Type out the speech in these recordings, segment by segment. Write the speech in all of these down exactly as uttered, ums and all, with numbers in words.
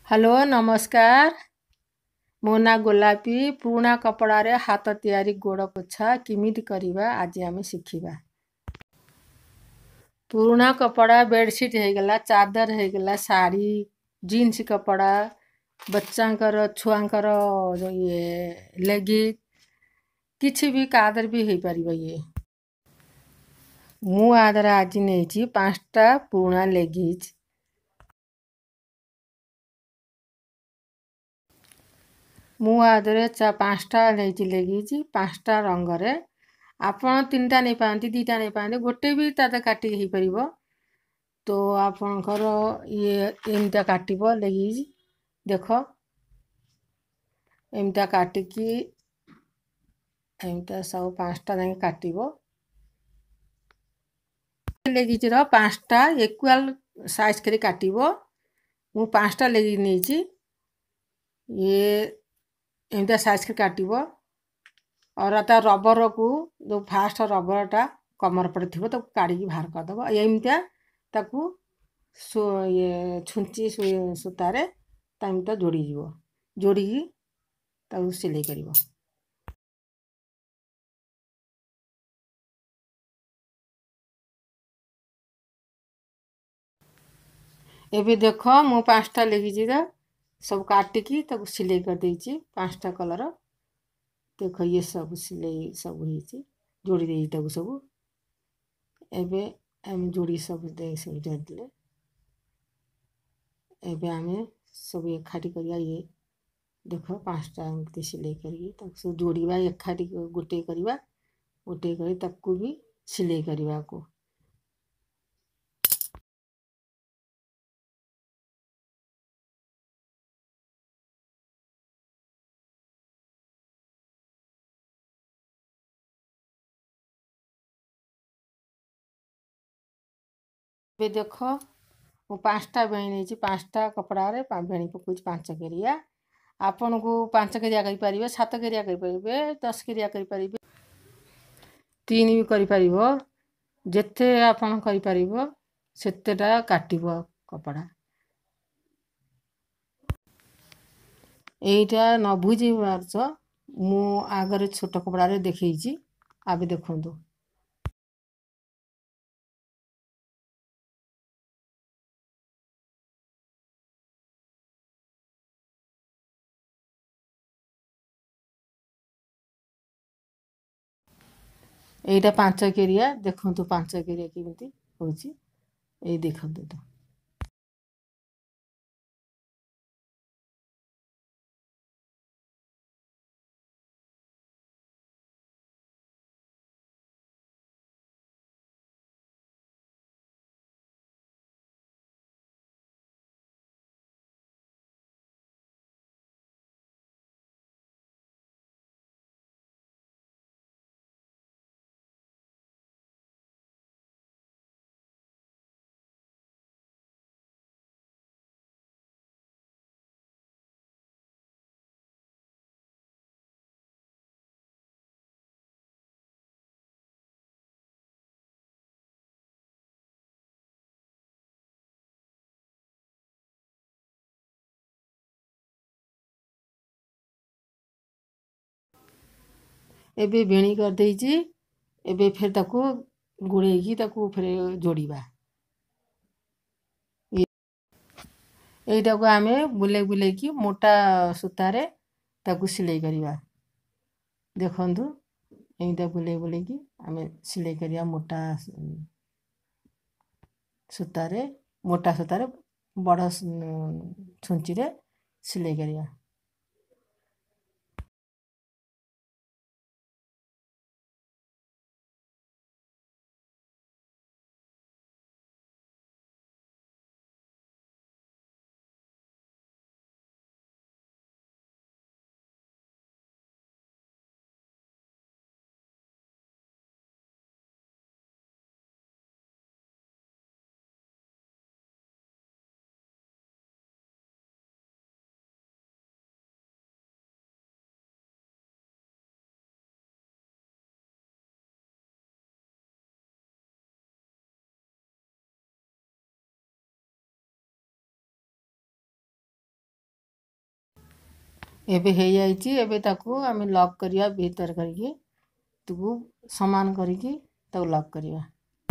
Hello नमस्कार मो ना गोलापी पुराना कपड़ा रे हाथ तैयारी गोड़ पोछा किमिति करिबा आज आमे शिखिबा। पुराना कपड़ा बेडशीट हेगला चादर हेगला साड़ी जीन्स कपड़ा बच्चांकर छुआंकर जो ये लेगिंग किछि भी कादर भी हेई परिबा। ये मु आदर आज नेछि पांचटा पुराना लेगिंज मु आदरे चा पांचटा लेछि लेगिंज पांचटा रंगरे आपण तीनटा नै पांती दीटा नै पांती गोटे भी ताते काटी हेई परिबो। तो आपणकर ये एमता काटिबो लेगिंज देखो एमता काटिकी एमता सब पांचटा जाके काटिबो। लेगिंज रो पांचटा इक्वल साइज करे काटिबो। मु पांचटा लेगिंज नेछि ये एमता साइज करे काटिबो और आता रबर को जो फास्ट रबर टा कमर पड़े थिबो तो काढी बाहर कर दबो। एमता ताकू सो ये छुंची सुतारे तामता जोड़ी जीवो जोड़ी ताकू सिलाई करिवो। एबे देखो मु पांचटा लेगिंज रा सब काटिकी ताकू सिलाई कर देछि पांचटा कलर देखो ये सब सिलाई सब होईछि जोड़ी देछि ताकू सब। एबे हम जोड़ी सब दे सब देले एबे आमे सब एखाटी करिया ये देखो पांचटा एमती सिलाई करी ताकू सब जोड़ीबा एखाटी गोटे करिबा गोटे करी ताकू भी सिलाई करिबा को। एबे देखो मु पांचटा बेणी नेछि पांचटा कपड़ा रे बेणी पकोछि पांच केरिया आपन को पांच केरिया करि परिबे सात केरिया करि परिबे दस केरिया करि परिबे तीन भी करि परिबो जेते आपन करि परिबो सेतेटा काटिबो कपड़ा। एइटा न बुझी पारछ मु आगरे छोट कपड़ा रे देखैछि आबे देखंतु। एइटा पांच केरिया देखंतु पांच केरिया केमिति होछि एइ देखंतु तो। एबे बेणी कर देछि एबे फेर ताकू गुड़ेकी ताकू फेर जोड़ीबा। एइटाको आमे बुले बुले की मोटा सुतारे ताकू सिलाई करिबा देखंतु एइटा बुले बुले की आमे सिलाई करिया मोटा सुतारे मोटा सुतारे बड़ छुंची रे सिलाई करिया। ଏବେ ହେଇଯାଇଛି। ଏବେ ତାକୁ ଆମେ ଲକ୍ କରିବା ଭିତରେ କରିକି ତାକୁ ସମାନ କରିକି ତାକୁ ଲକ୍ କରିବା।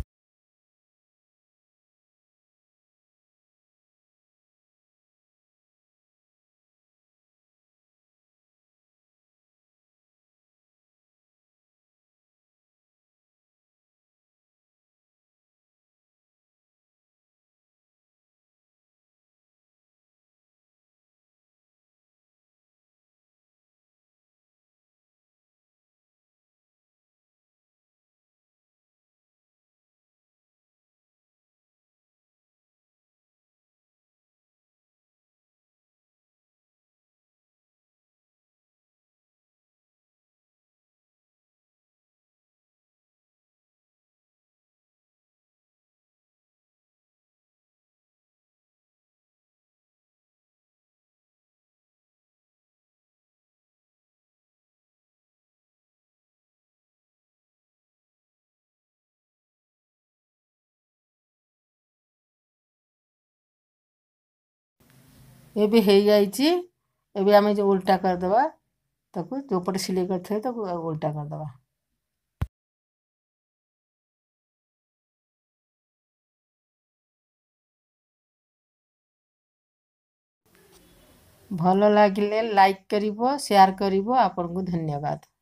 ଏବେ ହେଇଯାଇଛି। ଏବେ ଆମେ ଯେଉଁ ଓଲଟା କରିଦେବା ତାକୁ ଯେଉଁପଟେ ସିଲେଇ କରିଥିଲେ ତାକୁ ଓଲଟା କରିଦେବା। ଭଲ ଲାଗିଲେ ଲାଇକ୍ କରିବ, ସେୟାର କରିବ। ଆପଣଙ୍କୁ ଧନ୍ୟବାଦ।